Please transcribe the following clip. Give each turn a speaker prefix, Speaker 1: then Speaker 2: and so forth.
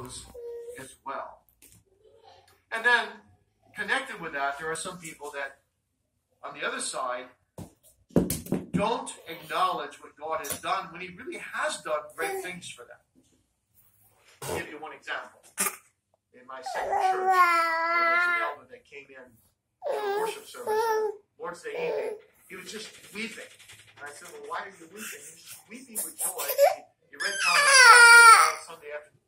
Speaker 1: those as well. And then, connected with that, there are some people that, on the other side, don't acknowledge what God has done when He really has done great things for them. I'll give you one example. In my second church, there was an elder that came in to a worship service on Lord's Day evening. He was just weeping. And I said, well, why are you weeping? He was just weeping with joy. He read Thomas Sunday after